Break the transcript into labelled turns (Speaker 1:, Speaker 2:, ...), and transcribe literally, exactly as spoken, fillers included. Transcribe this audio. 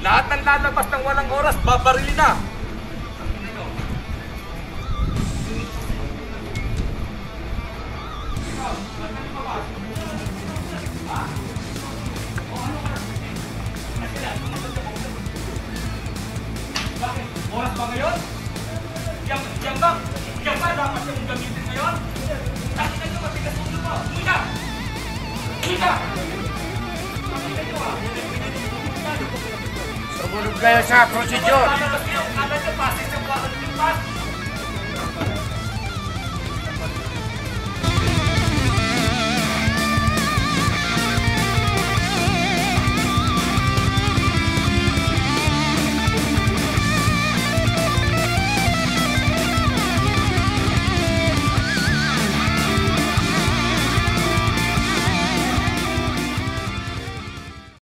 Speaker 1: Lahat ng lalabas ng walang oras, babarilin na. Bakit? Oras ba ngayon? Yang, yang ba? Yang ba dapat yung gamitin ngayon? Nakita nyo, matigas ulo mo. Umuwi ka! Umuwi ka!
Speaker 2: Sumunod kayo sa prosedur.
Speaker 1: Kala nyo, pasis yung wakal ng pas.